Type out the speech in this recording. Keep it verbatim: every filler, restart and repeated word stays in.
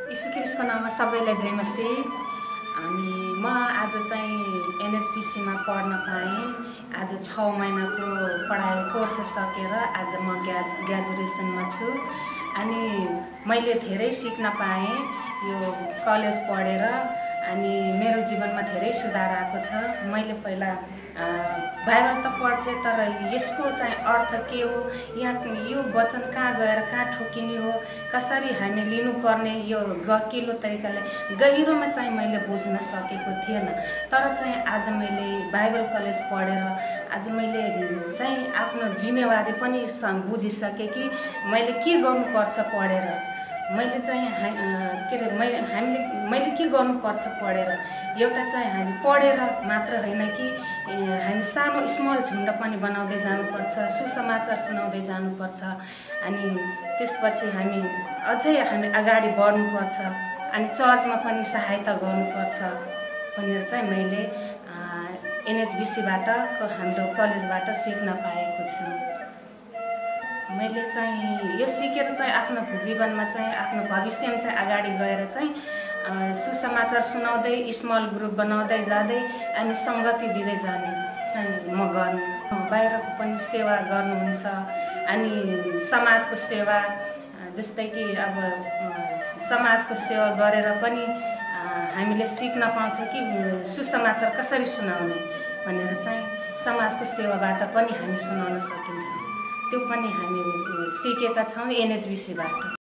यीशु ख्रीष्टको नाममा सबैलाई जय मसीह। अनि म आज चाहिँ एनएचपीसी मा पढ्न पाएँ। आज छ महिनाको पढाइ कोर्स सकेर आज म ग्याज ग्रेजुएसनमा छु। अनि मैले धेरै सिक्न पाएँ यो कलेज पढेर। अनि मेरो जीवनमा धेरै सुधार आएको छ। मैले पहिला बाइबल त पढ्थे तर यसको चाहिँ अर्थ के हो, यहाँ यो वचन कहाँ गएर कहाँ ठोकिने हो, कसरी हामी लिनुपर्ने यो गकिलो तरिकाले गहिरोमा चाहिँ मैले बुझ्न सकेको थिएन। तर चाहिँ आज मैले बाइबल कलेज पढेर आज मैले चाहिँ आफ्नो जिम्मेवारी पनि बुझिसके कि मैले के गर्नुपर्छ पढेर। मैले चाहिँ के अरे मैले हामीले मैले के गर्नुपर्छ पढेर। एउटा चाहिँ हामी पढेर मात्र होइन कि हामी सानो स्मल झुन्ड पनि बनाउँदै जानुपर्छ, सुसमाचार सुनाउँदै जानुपर्छ। अनि त्यसपछि हामी अझै हामी अगाडि बढ्नुपर्छ अनि चर्चमा पनि सहायता गर्नुपर्छ भनेर चाहिँ मैले एनएचबीसीबाट हाम्रो कलेजबाट सिक्न पाएको छु। मैले चाहिँ यो सिकेर चाहिँ आफ्नो जीवनमा चाहिँ आफ्नो भविष्यमा चाहिँ अगाडि गएर चाहिँ सुसमाचार सुनाउँदै स्मल ग्रुप बनाउँदै जाँदै अनि संगति दिँदै जाने चाहिँ म गर्नु। बाहिरको पनि सेवा गर्नुहुन्छ अनि समाजको सेवा, जस्तै कि अब समाजको सेवा गरेर पनि हामीले सिक्न पाउँछौँ कि सुसमाचार कसरी सुनाउने भनेर चाहिँ समाजको सेवाबाट पनि हामी सुनाउन सकिन्छ। त्यो पनि हामी सिकेका छौँ एनएचबीसीबाट।